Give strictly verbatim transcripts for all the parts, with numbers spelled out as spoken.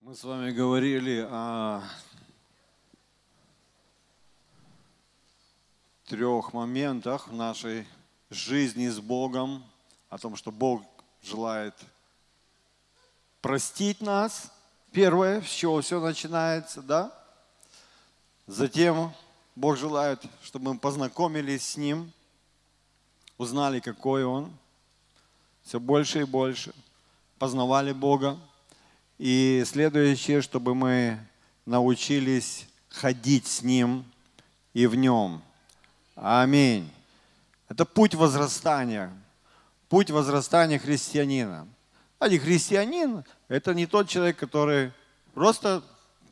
Мы с вами говорили о трех моментах в нашей жизни с Богом, о том, что Бог желает простить нас. Первое, с чего все начинается, да? Затем Бог желает, чтобы мы познакомились с Ним, узнали, какой Он, все больше и больше, познавали Бога. И следующее, чтобы мы научились ходить с Ним и в Нем. Аминь. Это путь возрастания. Путь возрастания христианина. А не христианин – это не тот человек, который просто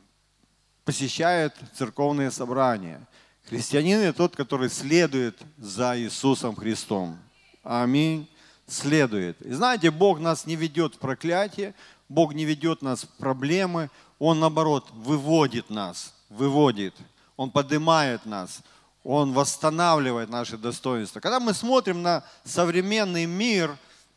посещает церковные собрания. Христианин – это тот, который следует за Иисусом Христом. Аминь. Следует. И знаете, Бог нас не ведет в проклятие, Бог не ведет нас в проблемы, Он, наоборот, выводит нас, выводит. Он поднимает нас, Он восстанавливает наши достоинства. Когда мы смотрим на современный мир,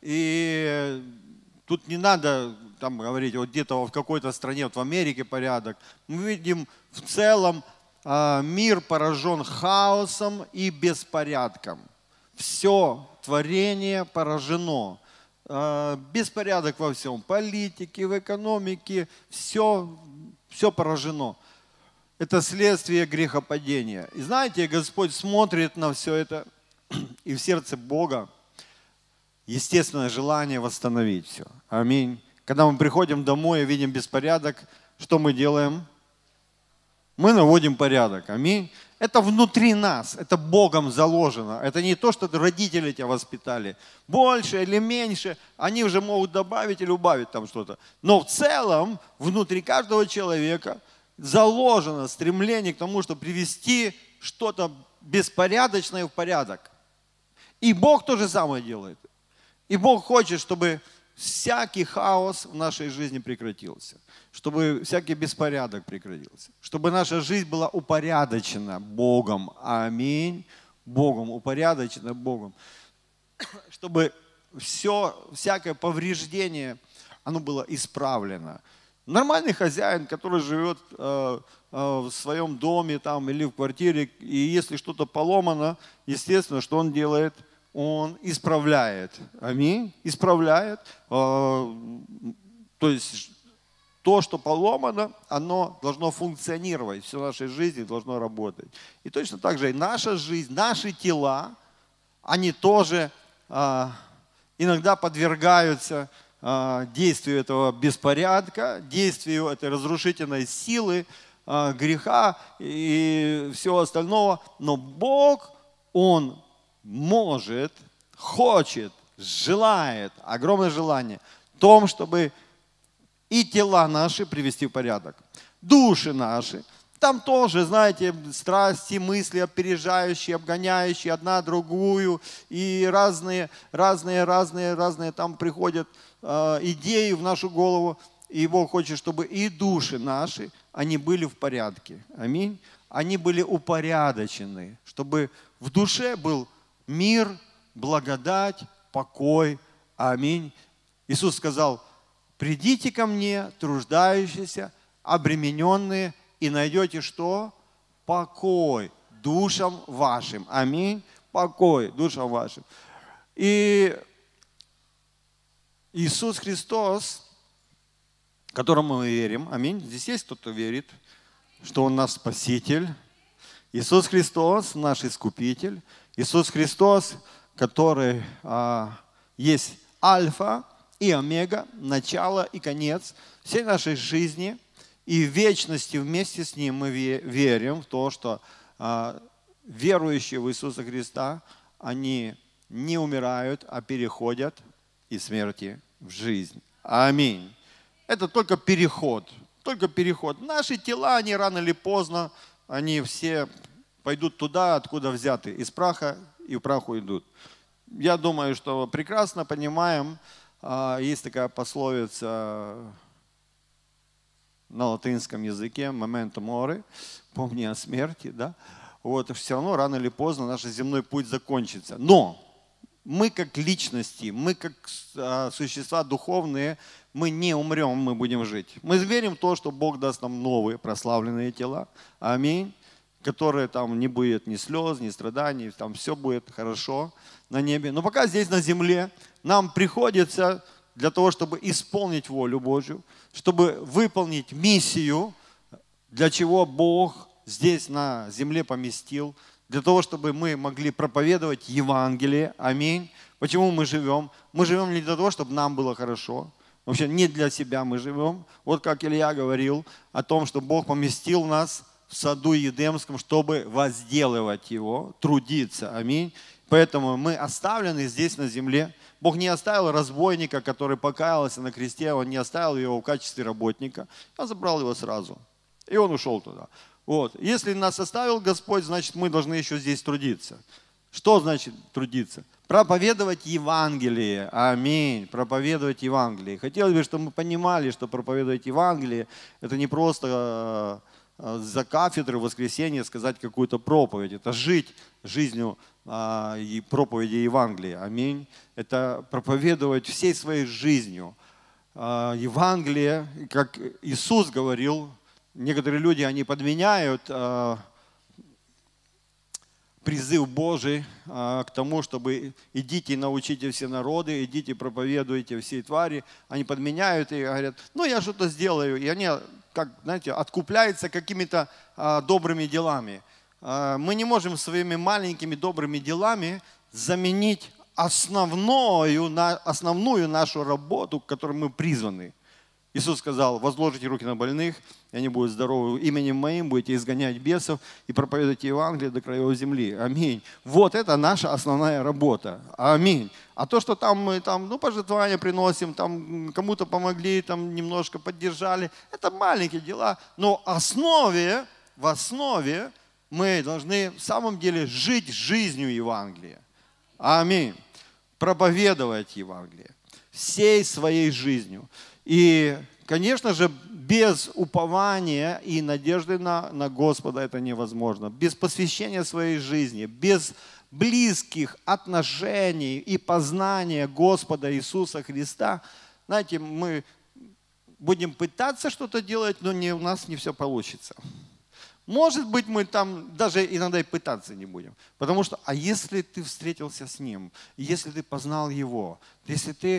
и тут не надо там говорить, вот где-то в какой-то стране, вот в Америке порядок, мы видим в целом мир поражен хаосом и беспорядком. Все творение поражено. Беспорядок во всем, политике, в экономике, все, все поражено. Это следствие грехопадения. И знаете, Господь смотрит на все это, и в сердце Бога естественное желание восстановить все. Аминь. Когда мы приходим домой и видим беспорядок, что мы делаем? Мы наводим порядок. Аминь. Это внутри нас, это Богом заложено. Это не то, что родители тебя воспитали. Больше или меньше, они уже могут добавить или убавить там что-то. Но в целом, внутри каждого человека заложено стремление к тому, чтобы привести что-то беспорядочное в порядок. И Бог то же самое делает. И Бог хочет, чтобы всякий хаос в нашей жизни прекратился, чтобы всякий беспорядок прекратился, чтобы наша жизнь была упорядочена Богом. Аминь. Богом, упорядочена Богом. Чтобы все, всякое повреждение, оно было исправлено. Нормальный хозяин, который живет э, э, в своем доме там, или в квартире, и если что-то поломано, естественно, что он делает? Он исправляет. Аминь. Исправляет. То есть то, что поломано, оно должно функционировать. Все в нашей жизни должно работать. И точно так же и наша жизнь, наши тела, они тоже иногда подвергаются действию этого беспорядка, действию этой разрушительной силы, греха и всего остального. Но Бог, Он может, хочет, желает, огромное желание в том, чтобы и тела наши привести в порядок, души наши. Там тоже, знаете, страсти, мысли опережающие, обгоняющие одна другую, и разные, разные, разные, разные там приходят э, идеи в нашу голову, и Бог хочет, чтобы и души наши, они были в порядке. Аминь. Они были упорядочены, чтобы в душе был мир, благодать, покой. Аминь. Иисус сказал: придите ко мне, труждающиеся, обремененные, и найдете что? Покой душам вашим. Аминь. Покой душам вашим. И Иисус Христос, которому мы верим, аминь. Здесь есть кто-то верит, что Он наш Спаситель. Иисус Христос наш Искупитель. Иисус Христос, который а, есть альфа и омега, начало и конец всей нашей жизни. И в вечности вместе с Ним мы верим в то, что а, верующие в Иисуса Христа, они не умирают, а переходят из смерти в жизнь. Аминь. Это только переход. Только переход. Наши тела, они рано или поздно, они все пойдут туда, откуда взяты. Из праха и в праху идут. Я думаю, что прекрасно понимаем, есть такая пословица на латинском языке «memento mori», помни о смерти, да? Вот, все равно рано или поздно наш земной путь закончится. Но мы как личности, мы как а, существа духовные, мы не умрем, мы будем жить. Мы верим в то, что Бог даст нам новые прославленные тела. Аминь. Которые там не будет ни слез, ни страданий, там все будет хорошо на небе. Но пока здесь на земле нам приходится для того, чтобы исполнить волю Божью, чтобы выполнить миссию, для чего Бог здесь на земле поместил, для того, чтобы мы могли проповедовать Евангелие. Аминь. Почему мы живем? Мы живем не для того, чтобы нам было хорошо. Вообще не для себя мы живем. Вот как Илья говорил о том, что Бог поместил нас в саду Едемском, чтобы возделывать его, трудиться. Аминь. Поэтому мы оставлены здесь на земле. Бог не оставил разбойника, который покаялся на кресте, Он не оставил его в качестве работника. Он забрал его сразу. И он ушел туда. Вот. Если нас оставил Господь, значит мы должны еще здесь трудиться. Что значит трудиться? Проповедовать Евангелие. Аминь. Проповедовать Евангелие. Хотелось бы, чтобы мы понимали, что проповедовать Евангелие – это не просто за кафедры в воскресенье сказать какую-то проповедь. Это жить жизнью а, и проповеди Евангелия. Аминь. Это проповедовать всей своей жизнью. А, Евангелие, как Иисус говорил, некоторые люди, они подменяют а, призыв Божий а, к тому, чтобы идите и научите все народы, идите проповедуйте всей твари. Они подменяют и говорят, ну я что-то сделаю. И они, как, знаете, откупляются какими-то а, добрыми делами. А, мы не можем своими маленькими добрыми делами заменить основную, на, основную нашу работу, к которой мы призваны. Иисус сказал, возложите руки на больных, и они будут здоровы. Именем Моим будете изгонять бесов и проповедуйте Евангелие до краев земли. Аминь. Вот это наша основная работа. Аминь. А то, что там мы там, ну, пожертвования приносим, там кому-то помогли, там немножко поддержали, это маленькие дела. Но в основе, в основе мы должны в самом деле жить жизнью Евангелия. Аминь. Проповедовать Евангелие всей своей жизнью. И, конечно же, без упования и надежды на, на Господа это невозможно. Без посвящения своей жизни, без близких отношений и познания Господа Иисуса Христа, знаете, мы будем пытаться что-то делать, но не, у нас не все получится. Может быть, мы там даже иногда и пытаться не будем. Потому что, а если ты встретился с Ним, если ты познал Его, если ты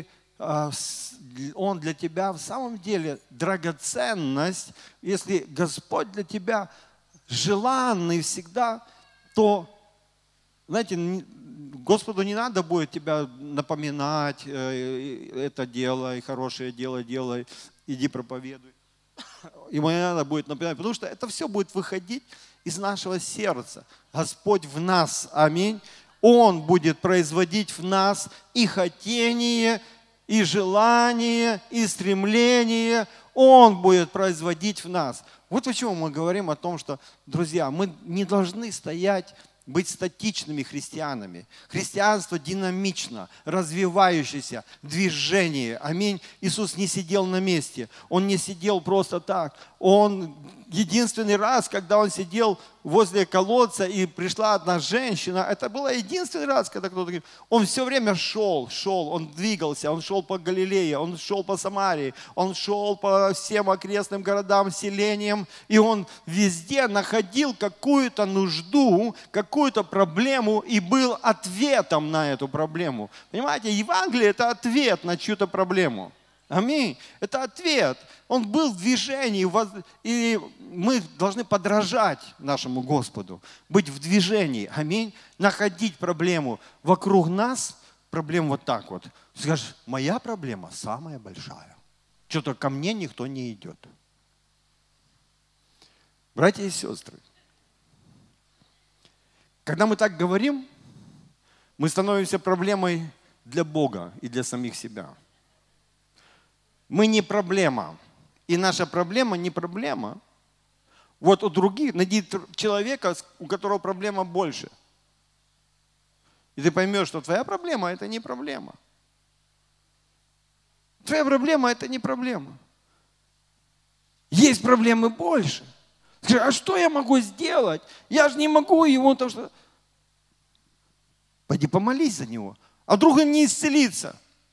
Он для тебя в самом деле драгоценность, если Господь для тебя желанный всегда, то, знаете, Господу не надо будет тебя напоминать, это делай, хорошее дело делай, иди проповедуй. Ему не надо будет напоминать, потому что это все будет выходить из нашего сердца. Господь в нас, аминь. Он будет производить в нас и хотение, и желание, и стремление Он будет производить в нас. Вот почему мы говорим о том, что, друзья, мы не должны стоять, быть статичными христианами. Христианство динамично, развивающееся, движение. Аминь. Иисус не сидел на месте. Он не сидел просто так. Он единственный раз, когда Он сидел возле колодца и пришла одна женщина, это было единственный раз, когда кто-то говорит, Он все время шел, шел, Он двигался, Он шел по Галилее, Он шел по Самарии, Он шел по всем окрестным городам, селениям, и Он везде находил какую-то нужду, какую-то проблему и был ответом на эту проблему. Понимаете, Евангелие – это ответ на чью-то проблему. Аминь. Это ответ. Он был в движении, и мы должны подражать нашему Господу, быть в движении. Аминь. Находить проблему вокруг нас, проблему вот так вот. Скажешь, моя проблема самая большая. Что-то ко мне никто не идет. Братья и сестры, когда мы так говорим, мы становимся проблемой для Бога и для самих себя. Мы не проблема. И наша проблема не проблема. Вот у других, найди человека, у которого проблема больше. И ты поймешь, что твоя проблема – это не проблема. Твоя проблема – это не проблема. Есть проблемы больше. Скажи, а что я могу сделать? Я же не могу его, потому что… Пойди помолись за него. А вдруг он не исцелится?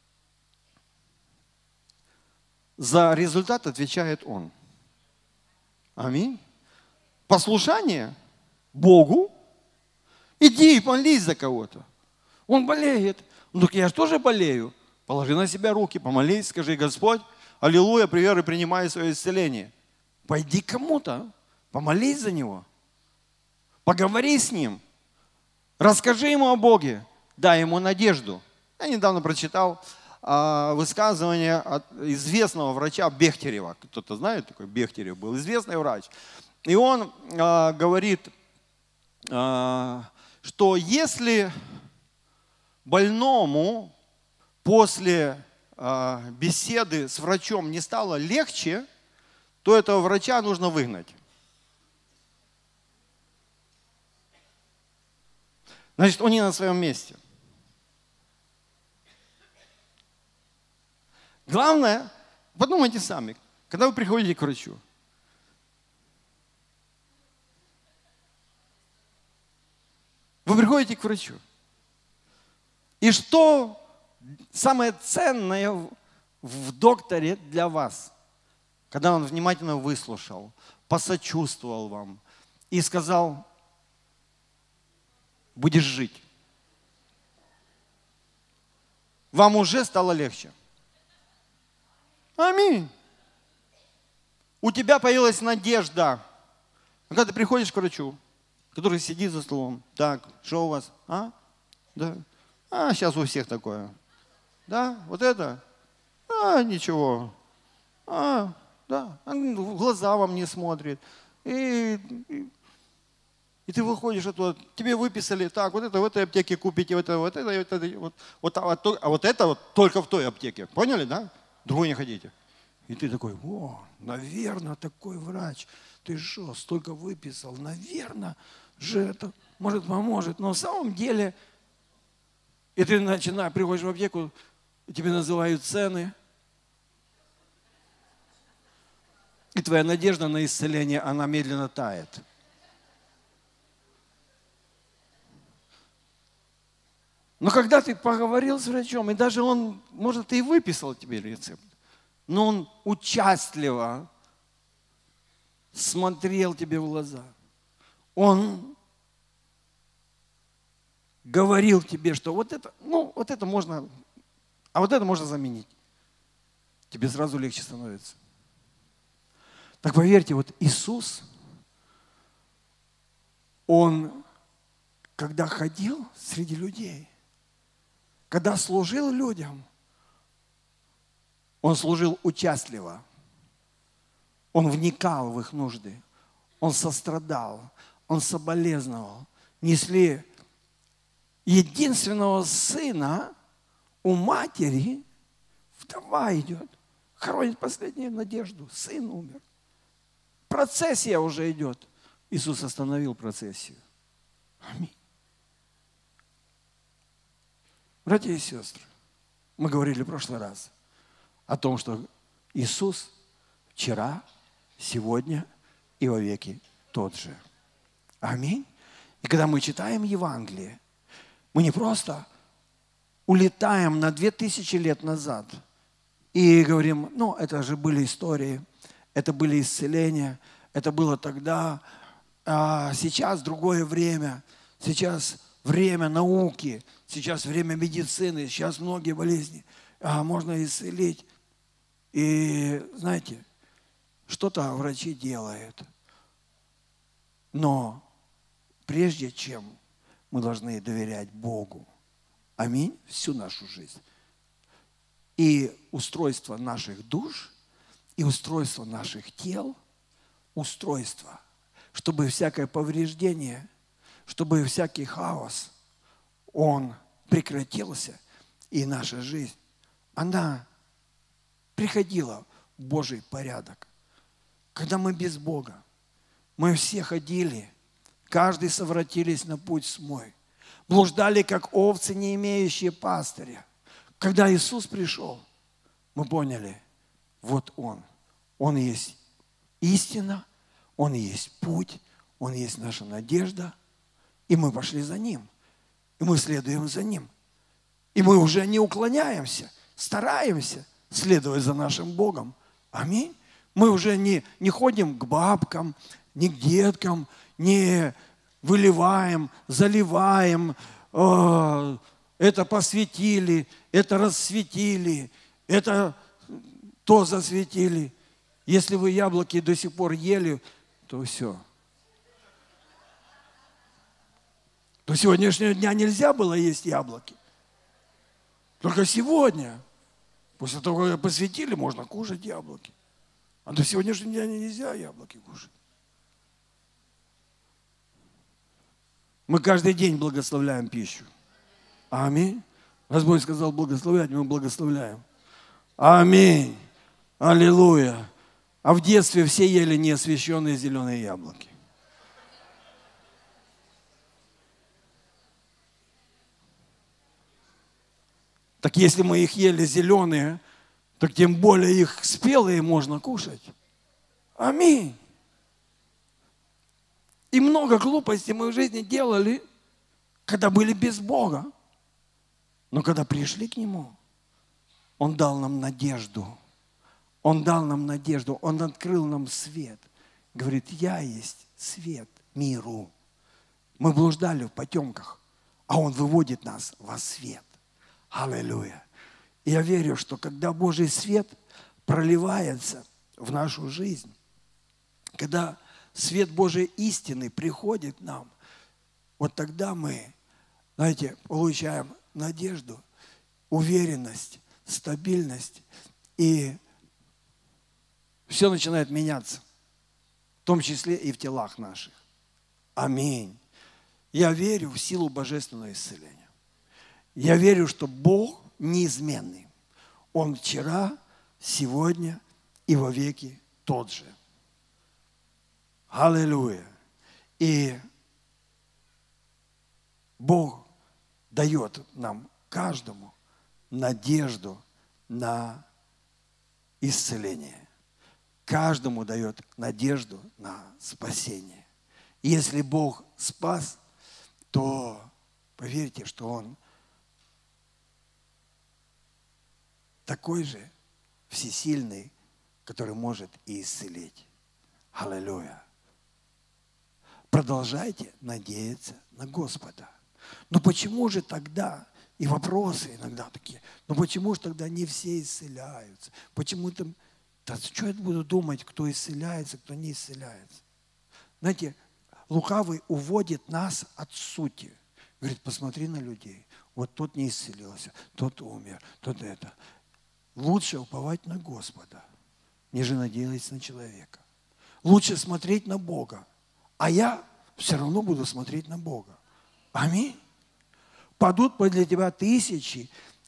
За результат отвечает он. Аминь. Послушание Богу. Иди и молись за кого-то. Он болеет. Ну так я же тоже болею. Положи на себя руки, помолись, скажи: Господь, аллилуйя, при вере принимай свое исцеление. Пойди к кому-то, помолись за него. Поговори с ним. Расскажи ему о Боге. Дай ему надежду. Я недавно прочитал а, высказывание от известного врача Бехтерева. Кто-то знает, такой Бехтерев был известный врач. И он а, говорит, а, что если больному после а, беседы с врачом не стало легче, то этого врача нужно выгнать. Значит, он не на своем месте. Главное, подумайте сами, когда вы приходите к врачу. Вы приходите к врачу. И что самое ценное в докторе для вас? Когда он внимательно выслушал, посочувствовал вам и сказал: будешь жить. Вам уже стало легче. Аминь. У тебя появилась надежда. Когда ты приходишь к врачу, который сидит за столом: так, что у вас? А? Да. А, сейчас у всех такое. Да, вот это? А, ничего. А, да. В глаза вам не смотрит. И, и, и ты выходишь оттуда, тебе выписали: так, вот это в этой аптеке купите, вот это, вот это, вот это, вот, вот, а, а вот это вот только в той аптеке. Поняли, да? Другой не ходите. И ты такой: о, наверное, такой врач. Ты что, столько выписал? Наверное же это может поможет. Но в самом деле, и ты начинаешь, приходишь в аптеку, тебе называют цены. И твоя надежда на исцеление, она медленно тает. Но когда ты поговорил с врачом, и даже он, может, и выписал тебе рецепт, но он участливо смотрел тебе в глаза. Он говорил тебе, что вот это, ну, вот это можно, а вот это можно заменить. Тебе сразу легче становится. Так поверьте, вот Иисус, Он, когда ходил среди людей, когда служил людям, Он служил участливо. Он вникал в их нужды. Он сострадал. Он соболезновал. Несли единственного сына у матери. Вдова идет. Хоронит последнюю надежду. Сын умер. Процессия уже идет. Иисус остановил процессию. Аминь. Братья и сестры, мы говорили в прошлый раз о том, что Иисус вчера, сегодня и во веки тот же. Аминь. И когда мы читаем Евангелие, мы не просто улетаем на две тысячи лет назад и говорим: ну, это же были истории, это были исцеления, это было тогда, а сейчас другое время, сейчас время науки, сейчас время медицины, сейчас многие болезни а, можно исцелить. И знаете, что-то врачи делают. Но прежде чем мы должны доверять Богу, аминь, всю нашу жизнь, и устройство наших душ, и устройство наших тел, устройство, чтобы всякое повреждение, чтобы всякий хаос, он прекратился, и наша жизнь, она приходила в Божий порядок. Когда мы без Бога, мы все ходили, каждый совратились на путь свой, блуждали, как овцы, не имеющие пастыря. Когда Иисус пришел, мы поняли, вот Он. Он есть истина, Он есть путь, Он есть наша надежда. И мы пошли за Ним. И мы следуем за Ним. И мы уже не уклоняемся, стараемся следовать за нашим Богом. Аминь. Мы уже не, не ходим к бабкам, не к деткам, не выливаем, заливаем, э, это посветили, это рассветили, это то засветили. Если вы яблоки до сих пор ели, то все. До сегодняшнего дня нельзя было есть яблоки. Только сегодня, после того, как посветили, можно кушать яблоки. А до сегодняшнего дня нельзя яблоки кушать. Мы каждый день благословляем пищу. Аминь. Господь сказал благословлять, мы благословляем. Аминь. Аллилуйя. А в детстве все ели неосвященные зеленые яблоки. Так если мы их ели зеленые, так тем более их спелые можно кушать. Аминь. И много глупостей мы в жизни делали, когда были без Бога. Но когда пришли к Нему, Он дал нам надежду. Он дал нам надежду. Он открыл нам свет. Говорит, я есть свет миру. Мы блуждали в потемках, а Он выводит нас во свет. Аллилуйя. И я верю, что когда Божий свет проливается в нашу жизнь, когда свет Божьей истины приходит к нам, вот тогда мы, знаете, получаем надежду, уверенность, стабильность, и все начинает меняться, в том числе и в телах наших. Аминь. Я верю в силу божественного исцеления. Я верю, что Бог неизменный. Он вчера, сегодня и вовеки тот же. Аллилуйя. И Бог дает нам каждому надежду на исцеление. Каждому дает надежду на спасение. И если Бог спас, то поверьте, что Он такой же всесильный, который может и исцелить. Аллилуйя. Продолжайте надеяться на Господа. Но почему же тогда, и вопросы иногда такие, но почему же тогда не все исцеляются? Почему там, да что я буду думать, кто исцеляется, кто не исцеляется? Знаете, лукавый уводит нас от сути. Говорит, посмотри на людей. Вот тот не исцелился, тот умер, тот это. Лучше уповать на Господа, нежели надеяться на человека. Лучше смотреть на Бога. А я все равно буду смотреть на Бога. Аминь. Падут подле тебя тысячи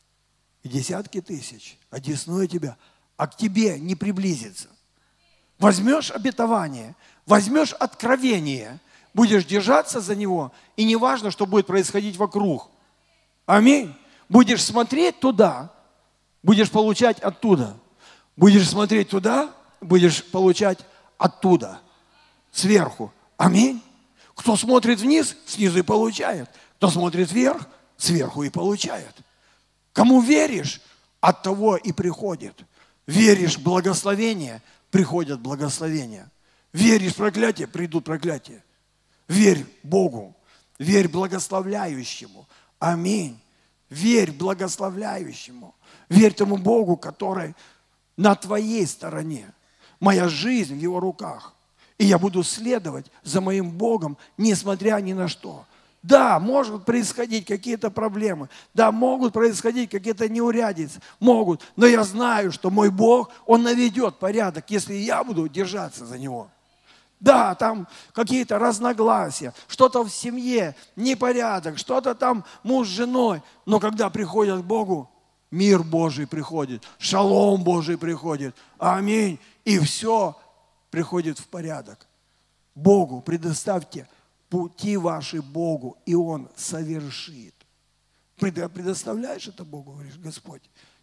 и десятки тысяч, одесную тебя, а к тебе не приблизится. Возьмешь обетование, возьмешь откровение, будешь держаться за него, и не важно, что будет происходить вокруг. Аминь. Будешь смотреть туда, будешь получать оттуда. Будешь смотреть туда, будешь получать оттуда, сверху. Аминь. Кто смотрит вниз, снизу и получает. Кто смотрит вверх, сверху и получает. Кому веришь, от того и приходит. Веришь в благословение, приходят благословения. Веришь в проклятие, придут проклятия. Верь Богу, верь благословляющему. Аминь. Верь благословляющему. Верь тому Богу, который на твоей стороне. Моя жизнь в Его руках. И я буду следовать за моим Богом, несмотря ни на что. Да, могут происходить какие-то проблемы. Да, могут происходить какие-то неурядицы. Могут. Но я знаю, что мой Бог, Он наведет порядок, если я буду держаться за Него. Да, там какие-то разногласия, что-то в семье, непорядок, что-то там муж с женой. Но когда приходят к Богу, мир Божий приходит, шалом Божий приходит. Аминь. И все приходит в порядок. Богу предоставьте пути ваши Богу, и Он совершит. Предоставляешь это Богу, говоришь, Господь,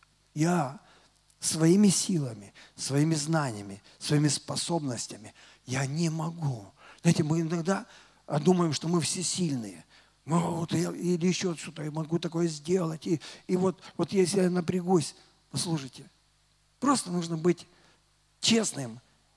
я своими силами, своими знаниями, своими способностями, я не могу. Знаете, мы иногда думаем, что мы всесильные. Ну, вот я, или еще что-то, я могу такое сделать. И, и вот, вот если я напрягусь, послушайте, просто нужно быть честным.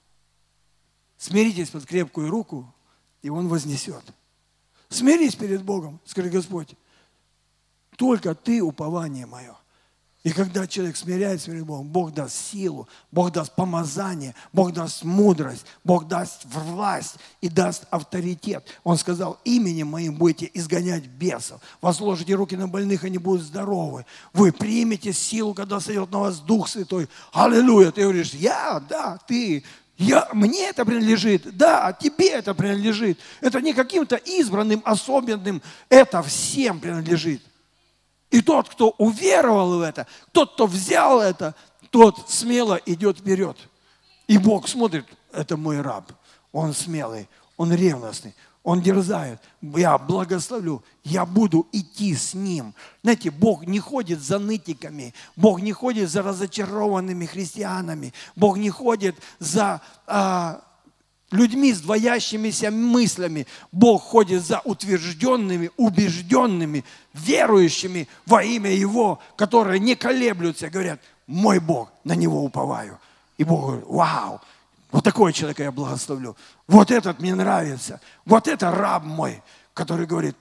Смиритесь под крепкую руку, и Он вознесет. Смирись перед Богом, скажи: Господь, только Ты упование мое. И когда человек смиряется перед Богом, Бог даст силу, Бог даст помазание, Бог даст мудрость, Бог даст власть и даст авторитет. Он сказал: именем моим будете изгонять бесов, возложите руки на больных, они будут здоровы. Вы примете силу, когда сойдет на вас Дух Святой. Аллилуйя! Ты говоришь: я, да, ты, я, мне это принадлежит, да, тебе это принадлежит. Это не каким-то избранным, особенным, это всем принадлежит. И тот, кто уверовал в это, тот, кто взял это, тот смело идет вперед. И Бог смотрит: это мой раб. Он смелый, он ревностный, он дерзает. Я благословлю, я буду идти с ним. Знаете, Бог не ходит за нытиками, Бог не ходит за разочарованными христианами, Бог не ходит за а, людьми с двоящимися мыслями. Бог ходит за утвержденными, убежденными, верующими во имя Его, которые не колеблются, говорят: мой Бог, на Него уповаю. И Бог говорит: вау, вот такого человека я благословлю. Вот этот мне нравится. Вот это раб мой, который говорит: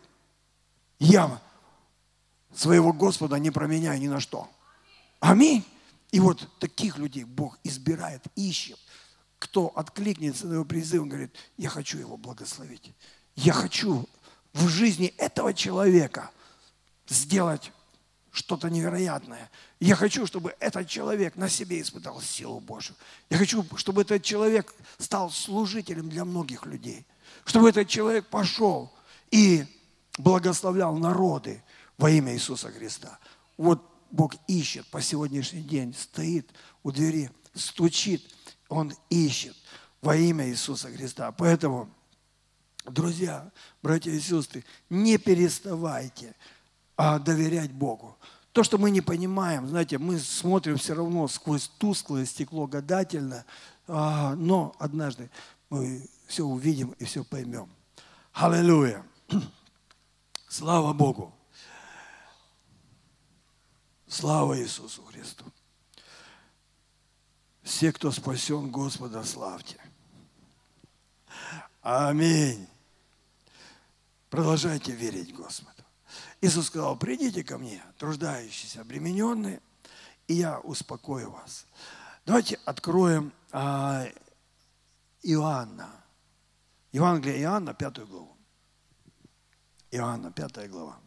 я своего Господа не променяю ни на что. Аминь. И вот таких людей Бог избирает, ищет. Кто откликнется на его призыв, он говорит: я хочу его благословить. Я хочу в жизни этого человека сделать что-то невероятное. Я хочу, чтобы этот человек на себе испытал силу Божию. Я хочу, чтобы этот человек стал служителем для многих людей. Чтобы этот человек пошел и благословлял народы во имя Иисуса Христа. Вот Бог ищет по сегодняшний день, стоит у двери, стучит. Он ищет во имя Иисуса Христа. Поэтому, друзья, братья и сестры, не переставайте а, доверять Богу. То, что мы не понимаем, знаете, мы смотрим все равно сквозь тусклое стекло гадательно, а, но однажды мы все увидим и все поймем. Аллилуйя! Слава Богу! Слава Иисусу Христу! Все, кто спасен, Господа славьте. Аминь. Продолжайте верить Господу. Иисус сказал: придите ко мне, труждающиеся, обремененные, и я успокою вас. Давайте откроем а, Иоанна. Евангелие Иоанна, пятую главу. Иоанна, пятая глава.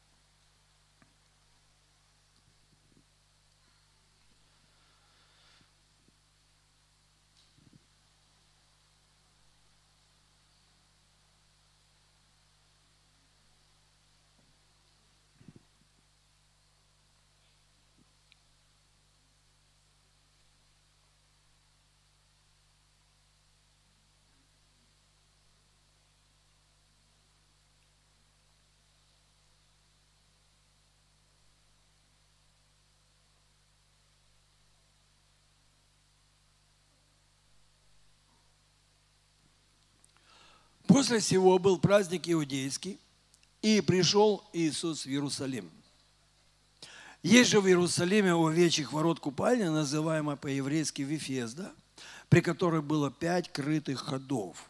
После сего был праздник иудейский, и пришел Иисус в Иерусалим. Есть же в Иерусалиме у овечьих ворот купальня, называемая по-еврейски Вифезда, при которой было пять крытых ходов.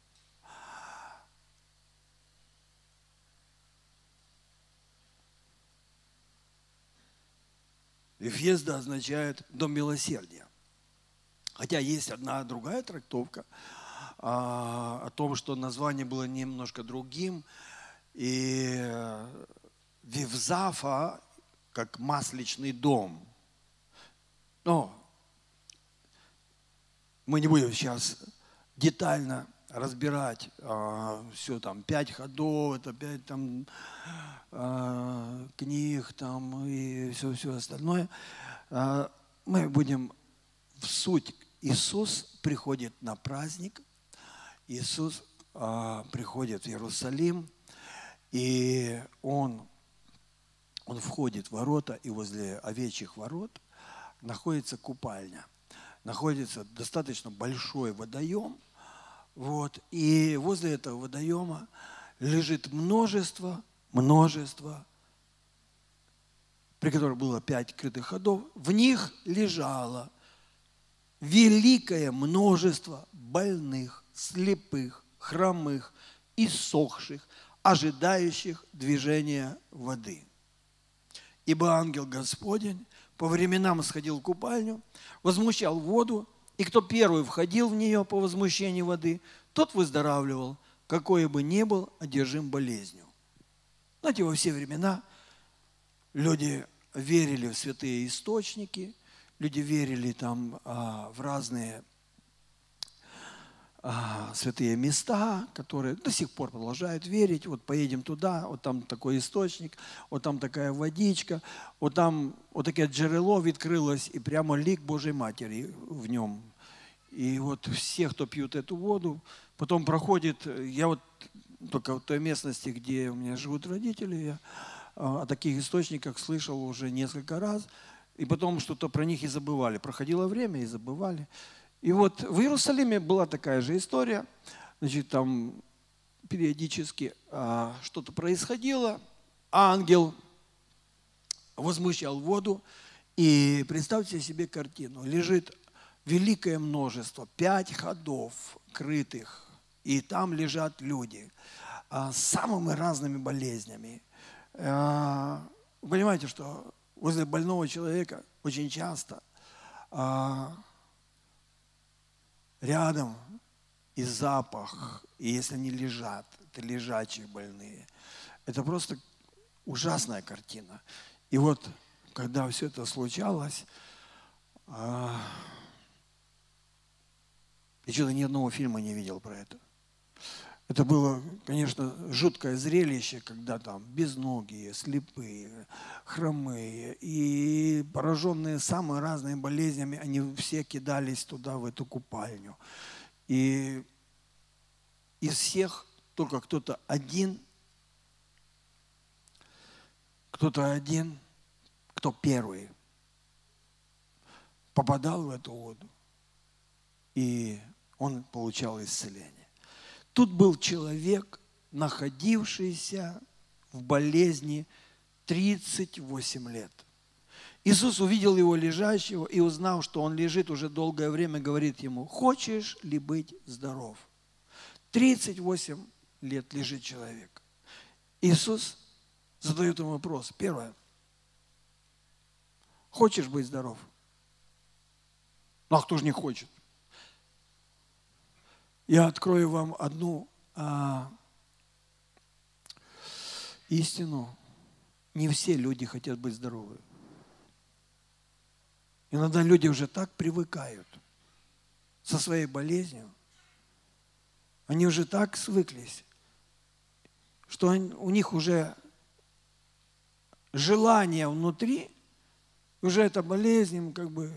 Вифезда означает «дом милосердия». Хотя есть одна другая трактовка о том, что название было немножко другим, и Вифзафа как масличный дом. Но мы не будем сейчас детально разбирать а, все там, пять ходов, это пять там а, книг там и все, все остальное. А, мы будем в суть. Иисус приходит на праздник, Иисус а, приходит в Иерусалим, и Он, он входит в ворота, и возле овечьих ворот находится купальня. Находится достаточно большой водоем, вот, и возле этого водоема лежит множество множество, при которых было пять крытых ходов, в них лежало великое множество больных, слепых, хромых, иссохших, ожидающих движения воды. Ибо ангел Господень по временам сходил в купальню, возмущал воду, и кто первый входил в нее по возмущению воды, тот выздоравливал, какой бы ни был одержим болезнью. Знаете, во все времена люди верили в святые источники, люди верили там а, в разные а, святые места, которые до сих пор продолжают верить. Вот поедем туда, вот там такой источник, вот там такая водичка, вот там вот такое джерело открылось, и прямо лик Божьей Матери в нем. И вот все, кто пьют эту воду, потом проходит, я вот только в той местности, где у меня живут родители, я о таких источниках слышал уже несколько раз, и потом что-то про них и забывали. Проходило время и забывали. И вот в Иерусалиме была такая же история. Значит, там периодически а, что-то происходило. Ангел возмущал воду. И представьте себе картину. Лежит великое множество, пять ходов крытых. И там лежат люди а, с самыми разными болезнями. А, вы понимаете, что возле больного человека очень часто а, рядом и запах, и если они лежат, это лежачие больные. Это просто ужасная картина. И вот, когда все это случалось, а, я что-то ни одного фильма не видел про это. Это было, конечно, жуткое зрелище, когда там безногие, слепые, хромые и пораженные самыми разными болезнями, они все кидались туда, в эту купальню. И из всех только кто-то один, кто-то один, кто первый попадал в эту воду, и он получал исцеление. Тут был человек, находившийся в болезни тридцать восемь лет. Иисус увидел его лежащего и, узнав, что он лежит уже долгое время, говорит ему: хочешь ли быть здоров? тридцать восемь лет лежит человек. Иисус задает ему вопрос. Первое. Хочешь быть здоров? Ну, а кто же не хочет? Я открою вам одну а, истину. Не все люди хотят быть здоровы. Иногда люди уже так привыкают со своей болезнью. Они уже так свыклись, что они, у них уже желание внутри, уже эта болезнь им как бы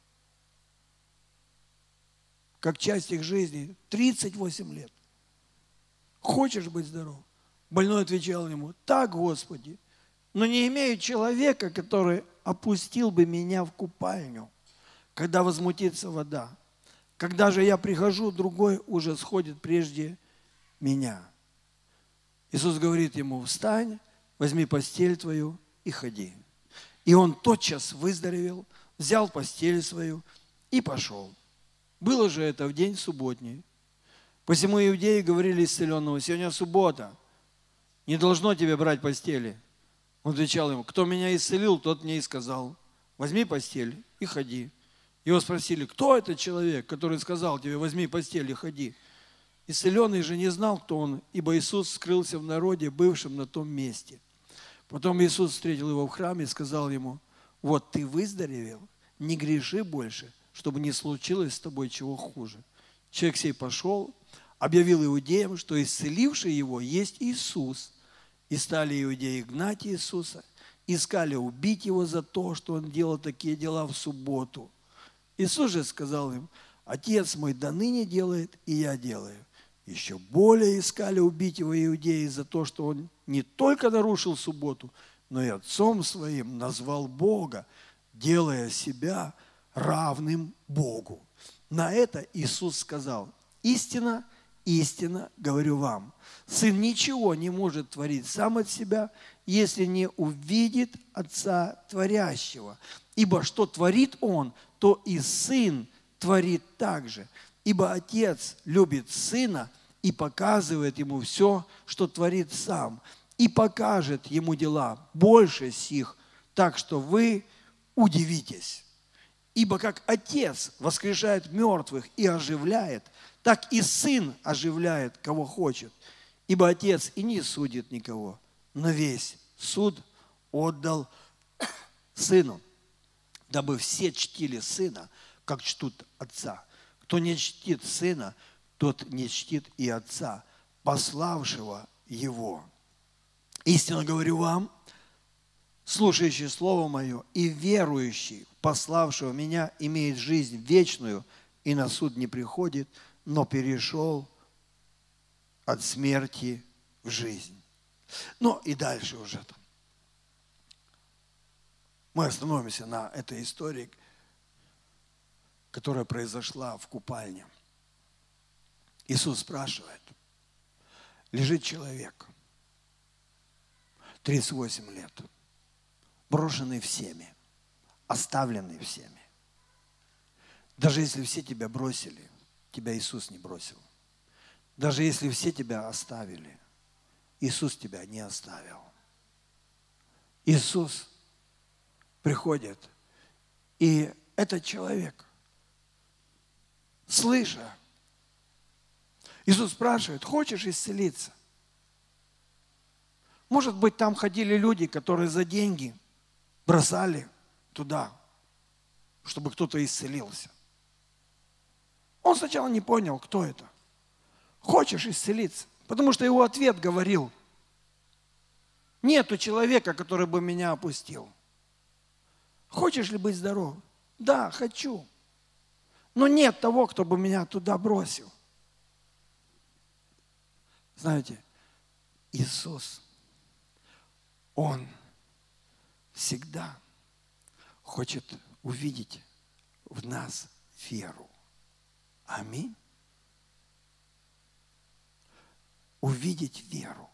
как часть их жизни, тридцать восемь лет. Хочешь быть здоров? Больной отвечал ему: так, Господи, но не имею человека, который опустил бы меня в купальню, когда возмутится вода. Когда же я прихожу, другой уже сходит прежде меня. Иисус говорит ему: встань, возьми постель твою и ходи. И он тотчас выздоровел, взял постель свою и пошел. Было же это в день субботний. Посему иудеи говорили исцеленному: сегодня суббота, не должно тебе брать постели. Он отвечал ему: кто меня исцелил, тот мне и сказал: возьми постель и ходи. Его спросили: кто этот человек, который сказал тебе: возьми постель и ходи? Исцеленный же не знал, кто он, ибо Иисус скрылся в народе, бывшем на том месте. Потом Иисус встретил его в храме и сказал ему: вот ты выздоровел, не греши больше, чтобы не случилось с тобой чего хуже. Человек сей пошел, объявил иудеям, что исцеливший его есть Иисус. И стали иудеи гнать Иисуса, искали убить его за то, что он делал такие дела в субботу. Иисус же сказал им: Отец мой до ныне делает, и я делаю. Еще более искали убить его иудеи за то, что он не только нарушил субботу, но и отцом своим назвал Бога, делая себя равным Богу. На это Иисус сказал: истинно, истинно говорю вам, Сын ничего не может творить сам от себя, если не увидит Отца Творящего. Ибо что творит Он, то и Сын творит также. Ибо Отец любит Сына и показывает Ему все, что творит Сам, и покажет Ему дела больше сих, так что вы удивитесь. Ибо как Отец воскрешает мертвых и оживляет, так и Сын оживляет, кого хочет. Ибо Отец и не судит никого, но весь суд отдал Сыну, дабы все чтили Сына, как чтут Отца. Кто не чтит Сына, тот не чтит и Отца, пославшего Его. Истинно говорю вам, слушающий Слово Мое и верующий в пославшего Меня имеет жизнь вечную и на суд не приходит, но перешел от смерти в жизнь. Ну и дальше уже там. Мы остановимся на этой истории, которая произошла в купальне. Иисус спрашивает, лежит человек, тридцать восемь лет, брошенный всеми, оставленный всеми. Даже если все тебя бросили, тебя Иисус не бросил. Даже если все тебя оставили, Иисус тебя не оставил. Иисус приходит, и этот человек, слыша, Иисус спрашивает, хочешь исцелиться? Может быть, там ходили люди, которые за деньги бросали туда, чтобы кто-то исцелился. Он сначала не понял, кто это. Хочешь исцелиться? Потому что его ответ говорил, нету человека, который бы меня опустил. Хочешь ли быть здоров? Да, хочу. Но нет того, кто бы меня туда бросил. Знаете, Иисус, Он всегда хочет увидеть в нас веру. Аминь. Увидеть веру.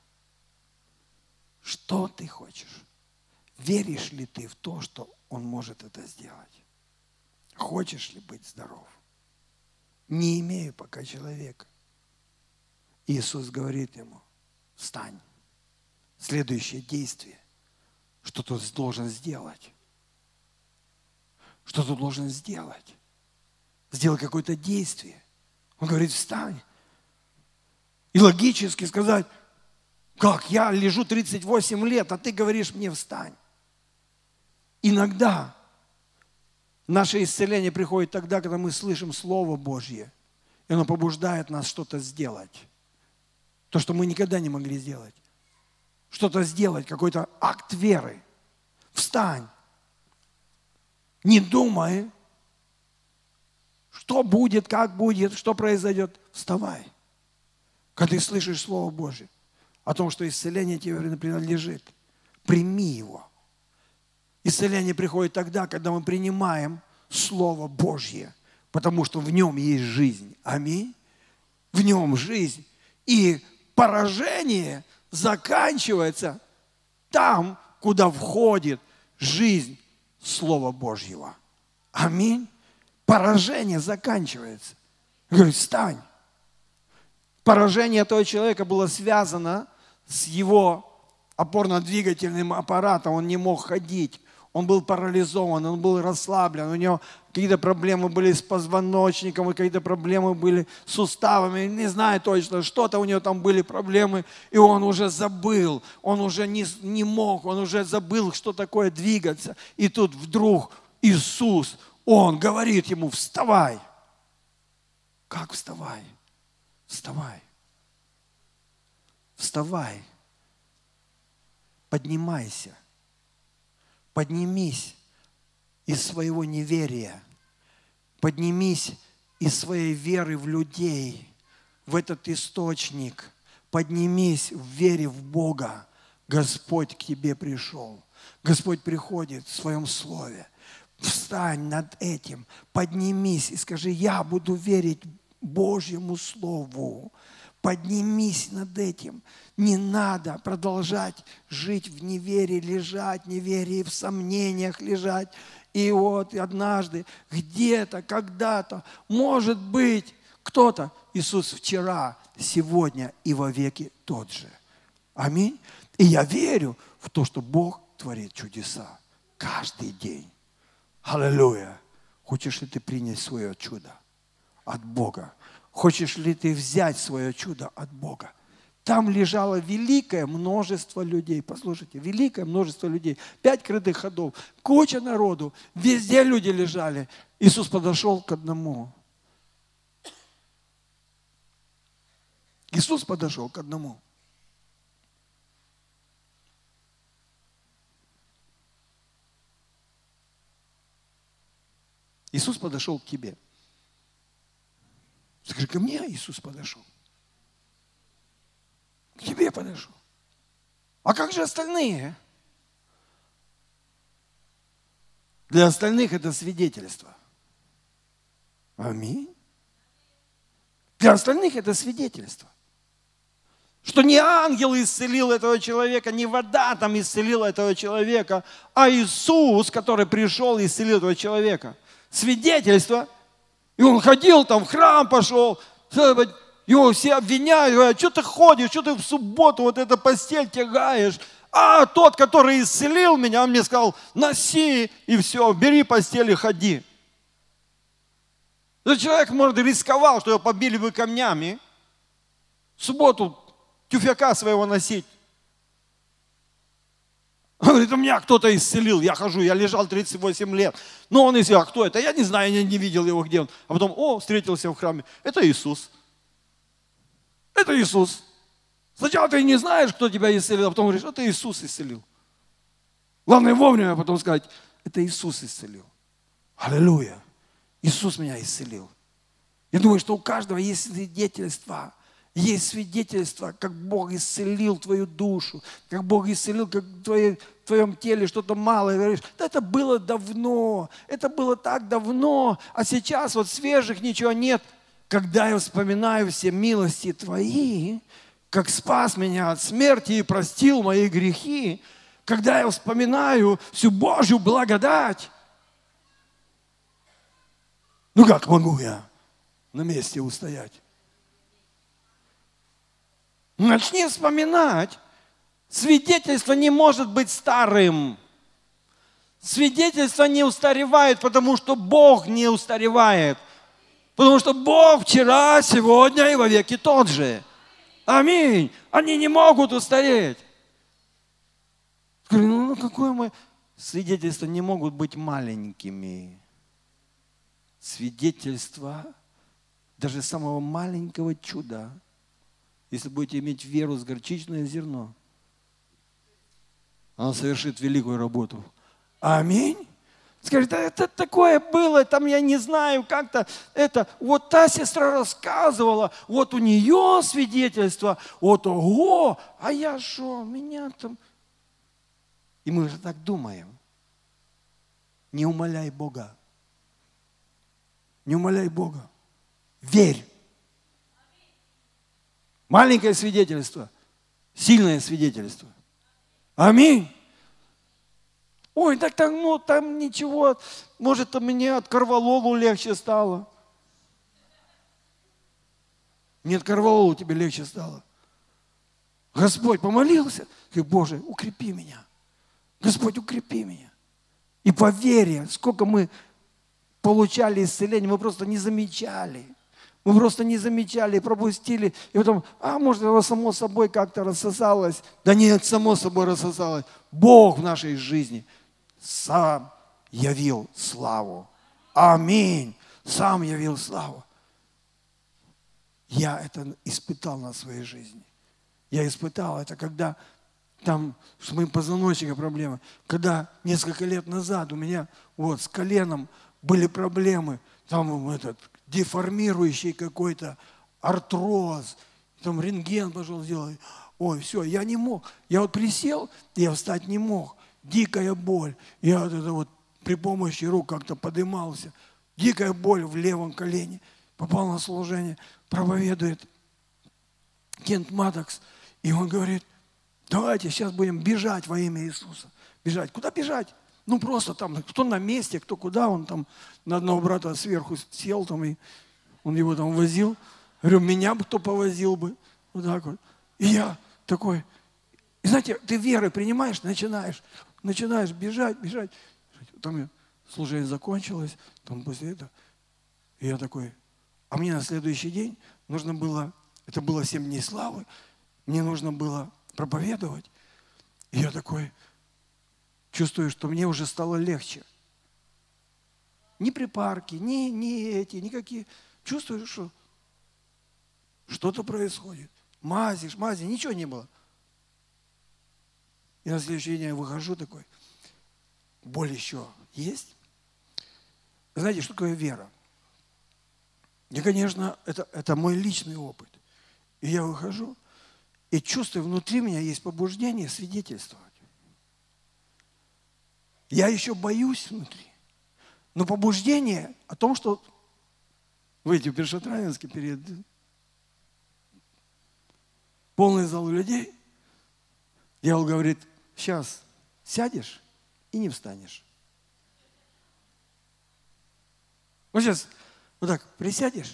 Что ты хочешь? Веришь ли ты в то, что Он может это сделать? Хочешь ли быть здоров? Не имею пока человека. Иисус говорит ему, встань. Следующее действие. Что ты должен сделать? Что ты должен сделать? Сделать какое-то действие. Он говорит, встань. И логически сказать, как, я лежу тридцать восемь лет, а ты говоришь мне встань. Иногда наше исцеление приходит тогда, когда мы слышим Слово Божье, и оно побуждает нас что-то сделать. То, что мы никогда не могли сделать. Что-то сделать, какой-то акт веры. Встань. Не думай, что будет, как будет, что произойдет. Вставай. Когда ты слышишь Слово Божье о том, что исцеление тебе принадлежит, прими его. Исцеление приходит тогда, когда мы принимаем Слово Божье, потому что в нем есть жизнь. Аминь. В нем жизнь. И поражение заканчивается там, куда входит жизнь Слова Божьего. Аминь. Поражение заканчивается. Говорит, встань. Поражение этого человека было связано с его опорно-двигательным аппаратом. Он не мог ходить. Он был парализован, он был расслаблен. У него какие-то проблемы были с позвоночником, какие-то проблемы были с суставами. Не знаю точно, что-то у него там были проблемы. И он уже забыл, он уже не, не мог, он уже забыл, что такое двигаться. И тут вдруг Иисус, Он говорит ему, вставай. Как вставай? Вставай. Вставай. Поднимайся. Поднимись из своего неверия. Поднимись из своей веры в людей, в этот источник. Поднимись в вере в Бога. Господь к тебе пришел. Господь приходит в своем слове. Встань над этим, поднимись и скажи, я буду верить Божьему Слову. Поднимись над этим. Не надо продолжать жить в неверии, лежать в неверии, в сомнениях лежать. И вот однажды, где-то, когда-то, может быть, кто-то, Иисус вчера, сегодня и вовеки тот же. Аминь. И я верю в то, что Бог творит чудеса каждый день. Аллилуйя. Хочешь ли ты принять свое чудо от Бога? Хочешь ли ты взять свое чудо от Бога? Там лежало великое множество людей. Послушайте, великое множество людей. Пять крытых ходов, куча народу. Везде люди лежали. Иисус подошел к одному. Иисус подошел к одному. Иисус подошел к тебе. Скажи, ко мне Иисус подошел. К тебе подошел. А как же остальные? Для остальных это свидетельство. Аминь. Для остальных это свидетельство. Что не ангел исцелил этого человека, не вода там исцелила этого человека, а Иисус, который пришел и исцелил этого человека. Свидетельство. И он ходил там, в храм пошел, его все обвиняют, говорят, что ты ходишь, что ты в субботу вот эту постель тягаешь. А тот, который исцелил меня, он мне сказал, носи и все, бери постель и ходи. Этот человек, может, рисковал, что его побили бы камнями. В субботу тюфяка своего носить. Он говорит, у меня кто-то исцелил, я хожу, я лежал тридцать восемь лет. Но он исцелил, а кто это? Я не знаю, я не видел его, где он. А потом, о, встретился в храме. Это Иисус. Это Иисус. Сначала ты не знаешь, кто тебя исцелил, а потом говоришь, это Иисус исцелил. Главное вовремя потом сказать, это Иисус исцелил. Аллилуйя. Иисус меня исцелил. Я думаю, что у каждого есть свидетельство. Есть свидетельство, как Бог исцелил твою душу, как Бог исцелил, как в, твоей, в твоем теле что-то малое. Говоришь, да это было давно, это было так давно, а сейчас вот свежих ничего нет. Когда я вспоминаю все милости Твои, как спас меня от смерти и простил мои грехи, когда я вспоминаю всю Божью благодать, ну как могу я на месте устоять? Начни вспоминать. Свидетельство не может быть старым. Свидетельство не устаревает, потому что Бог не устаревает. Потому что Бог вчера, сегодня и вовеки тот же. Аминь. Они не могут устареть. Ну, какое мы... Свидетельства не могут быть маленькими. Свидетельства даже самого маленького чуда, если будете иметь веру с горчичное зерно, оно совершит великую работу. Аминь. Скажет, да это такое было, там я не знаю, как-то это, вот та сестра рассказывала, вот у нее свидетельство, вот ого, а я что, меня там... И мы же так думаем. Не умаляй Бога. Не умаляй Бога. Верь. Маленькое свидетельство, сильное свидетельство. Аминь. Ой, так там, ну, там ничего, может, мне от корвалолу легче стало. Не от корвалолу тебе легче стало. Господь помолился, и Боже, укрепи меня. Господь, укрепи меня. И по вере, сколько мы получали исцеление, мы просто не замечали. Мы просто не замечали, пропустили. И потом, а может, оно само собой как-то рассосалось. Да нет, само собой рассосалось. Бог в нашей жизни сам явил славу. Аминь. Сам явил славу. Я это испытал на своей жизни. Я испытал это, когда там с моим позвоночником проблемы. Когда несколько лет назад у меня вот с коленом были проблемы. Там этот деформирующий какой-то артроз. Там рентген пошел сделать. Ой, все, я не мог. Я вот присел, я встать не мог. Дикая боль. Я вот это вот при помощи рук как-то поднимался. Дикая боль в левом колене. Попал на служение. Проповедует Кент Маддокс, и он говорит, давайте сейчас будем бежать во имя Иисуса. Бежать. Куда бежать? Ну просто там, кто на месте, кто куда, он там на одного брата сверху сел, там, и он его там возил. Говорю, меня бы кто повозил бы. Вот так вот. И я такой, и знаете, ты веры принимаешь, начинаешь, начинаешь бежать, бежать. Там служение закончилось, там после этого. И я такой, а мне на следующий день нужно было, это было семь дней славы, мне нужно было проповедовать. И я такой чувствую, что мне уже стало легче. Ни припарки, ни, ни эти, никакие. Чувствую, что что-то происходит. Мазишь, мази, ничего не было. И на следующий день я выхожу такой, боль еще есть. Знаете, что такое вера? И, конечно, это, это мой личный опыт. И я выхожу, и чувствую, внутри меня есть побуждение свидетельствовать. Я еще боюсь внутри. Но побуждение о том, что выйти в Першотравенске перед полный зал людей, дьявол говорит, сейчас сядешь и не встанешь. Вот сейчас вот так присядешь,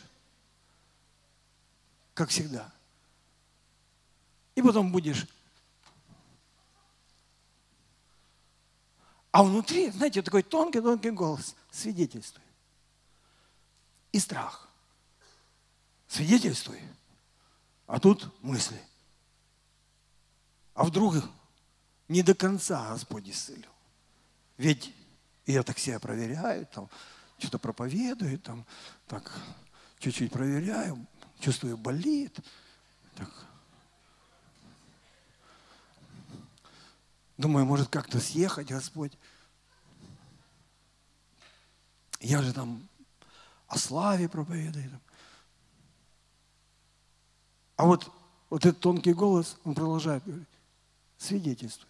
как всегда, и потом будешь. А внутри, знаете, такой тонкий-тонкий голос, свидетельствуй. И страх. Свидетельствуй. А тут мысли. А вдруг не до конца Господь исцелил? Ведь я так себя проверяю, там, что-то проповедую, там, так, чуть-чуть проверяю, чувствую, болит. Так. Думаю, может как-то съехать, Господь. Я же там о славе проповедую. А вот, вот этот тонкий голос, он продолжает говорить, свидетельствуй.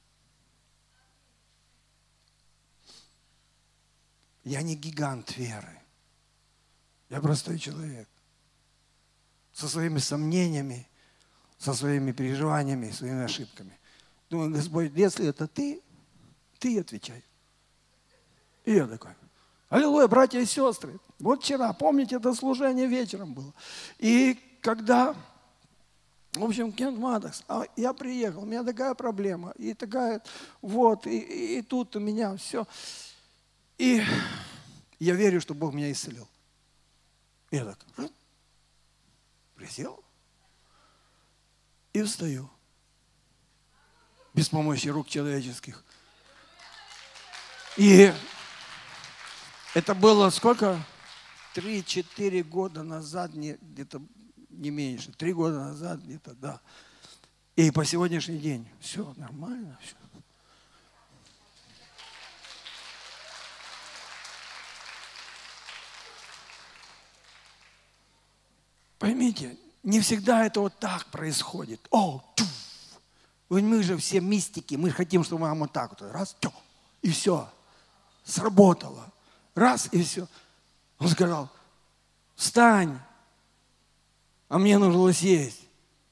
Я не гигант веры. Я простой человек. Со своими сомнениями, со своими переживаниями, своими ошибками. Думаю, Господь, если это ты, ты отвечай. И я такой, аллилуйя, братья и сестры. Вот вчера, помните, это служение вечером было. И когда, в общем, Кент Маддокс, а я приехал, у меня такая проблема, и такая, вот, и, и, и тут у меня все. И я верю, что Бог меня исцелил. И я так, присел и встаю. Без помощи рук человеческих. И это было сколько? Три-четыре года назад, где-то не меньше. Три года назад где-то, да. И по сегодняшний день все нормально. Все. Поймите, не всегда это вот так происходит. О, тьф. Мы же все мистики, мы хотим, чтобы нам вот так вот, раз, тьф, и все, сработало. Раз, и все. Он сказал, встань, а мне нужно съесть.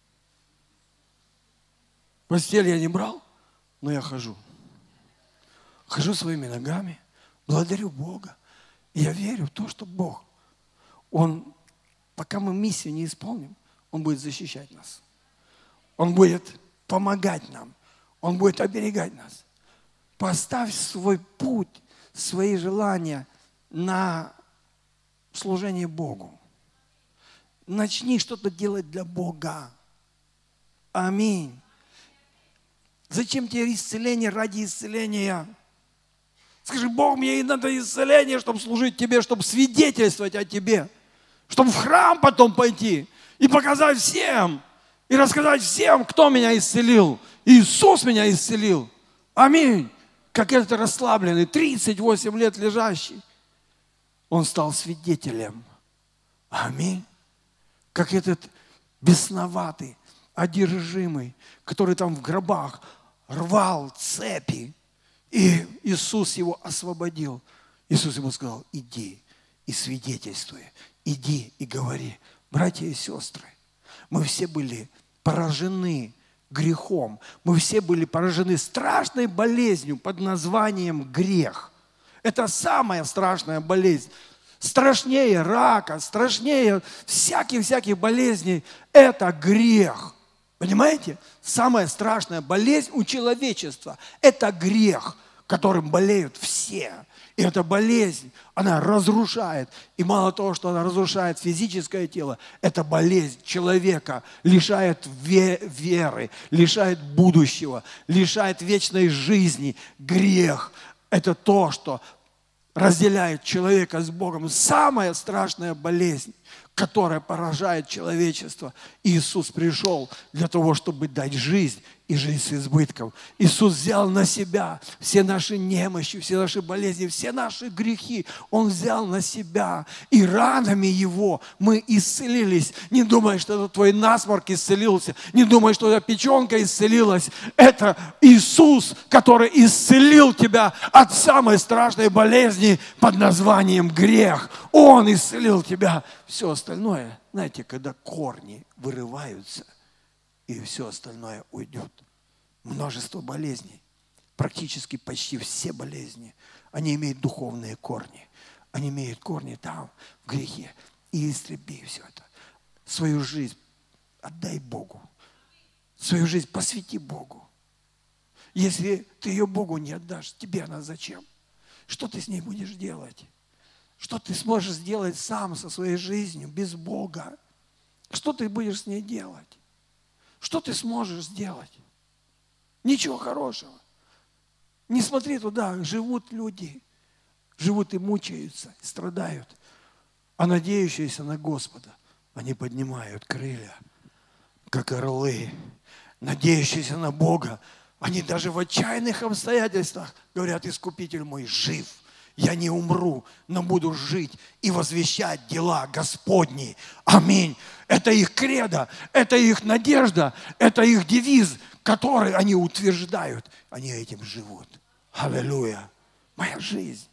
Постель я не брал, но я хожу. Хожу своими ногами, благодарю Бога. И я верю в то, что Бог, Он, пока мы миссию не исполним, Он будет защищать нас. Он будет помогать нам. Он будет оберегать нас. Поставь свой путь, свои желания на служение Богу. Начни что-то делать для Бога. Аминь. Зачем тебе исцеление ради исцеления? Скажи, Бог, мне и надо исцеление, чтобы служить Тебе, чтобы свидетельствовать о Тебе, чтобы в храм потом пойти и показать всем, и рассказать всем, кто меня исцелил. Иисус меня исцелил. Аминь. Как этот расслабленный, тридцать восемь лет лежащий, он стал свидетелем. Аминь. Как этот бесноватый, одержимый, который там в гробах рвал цепи, и Иисус его освободил. Иисус ему сказал, иди и свидетельствуй, иди и говори. Братья и сестры, Мы все были поражены грехом. Мы все были поражены страшной болезнью под названием грех. Это самая страшная болезнь. Страшнее рака, страшнее всяких-всяких болезней. Это грех. Понимаете? Самая страшная болезнь у человечества – это грех, которым болеют все. И эта болезнь, она разрушает. И мало того, что она разрушает физическое тело, эта болезнь человека лишает веры, лишает будущего, лишает вечной жизни. Грех – это то, что разделяет человека с Богом. Самая страшная болезнь, которая поражает человечество. Иисус пришел для того, чтобы дать жизнь и жизнь с избытком. Иисус взял на себя все наши немощи, все наши болезни, все наши грехи. Он взял на себя. И ранами Его мы исцелились. Не думай, что это твой насморк исцелился. Не думай, что эта печенка исцелилась. Это Иисус, который исцелил тебя от самой страшной болезни под названием грех. Он исцелил тебя. Все остальное, знаете, когда корни вырываются, и все остальное уйдет. Множество болезней, практически почти все болезни, они имеют духовные корни. Они имеют корни там, в грехе. И истреби все это. Свою жизнь отдай Богу. Свою жизнь посвяти Богу. Если ты ее Богу не отдашь, тебе она зачем? Что ты с ней будешь делать? Что ты сможешь сделать сам со своей жизнью, без Бога? Что ты будешь с ней делать? Что ты сможешь сделать? Ничего хорошего. Не смотри туда, живут люди, живут и мучаются, и страдают. А надеющиеся на Господа, они поднимают крылья, как орлы. Надеющиеся на Бога, они даже в отчаянных обстоятельствах говорят: Искупитель мой жив. Я не умру, но буду жить и возвещать дела Господни. Аминь. Это их кредо, это их надежда, это их девиз, который они утверждают. Они этим живут. Аллилуйя. Моя жизнь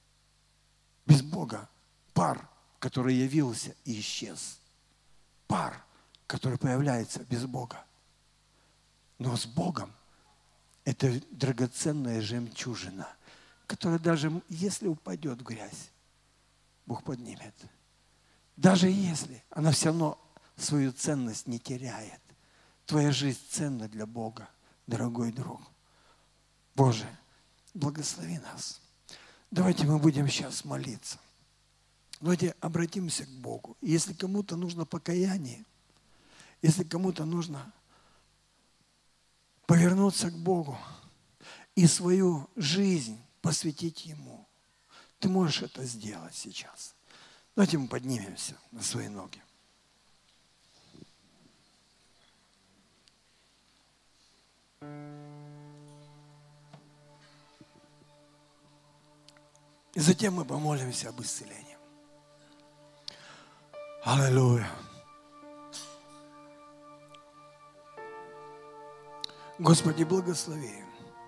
без Бога. Пар, который явился и исчез. Пар, который появляется без Бога. Но с Богом это драгоценная жемчужина, которая даже если упадет в грязь, Бог поднимет. Даже если она все равно свою ценность не теряет. Твоя жизнь ценна для Бога, дорогой друг. Боже, благослови нас. Давайте мы будем сейчас молиться. Давайте обратимся к Богу. Если кому-то нужно покаяние, если кому-то нужно повернуться к Богу и свою жизнь посвятить Ему, ты можешь это сделать сейчас. Давайте мы поднимемся на свои ноги. И затем мы помолимся об исцелении. Аллилуйя. Господи, благослови.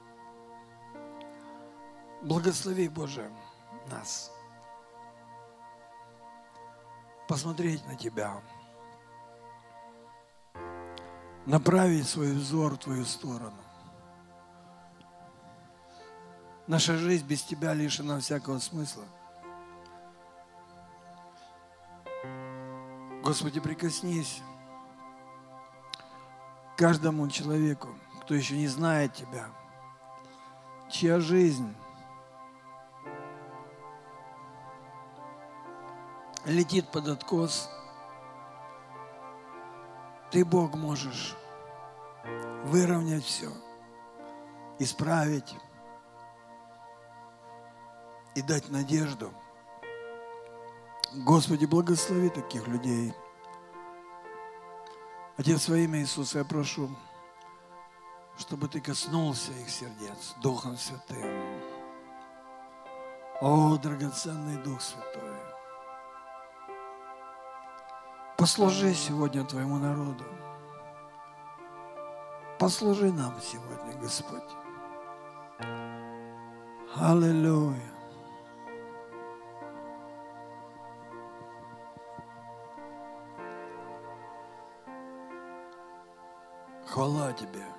Благослови, Боже, нас. Посмотреть на Тебя. Направить свой взор в Твою сторону. Наша жизнь без Тебя лишена всякого смысла. Господи, прикоснись к каждому человеку, кто еще не знает Тебя, чья жизнь летит под откос. Ты, Бог, можешь выровнять все, исправить и дать надежду. Господи, благослови таких людей. Отец, во имя Иисуса я прошу, чтобы Ты коснулся их сердец Духом Святым. О, драгоценный Дух Святой, послужи сегодня Твоему народу. Послужи нам сегодня, Господь. Аллилуйя. Хвала Тебе.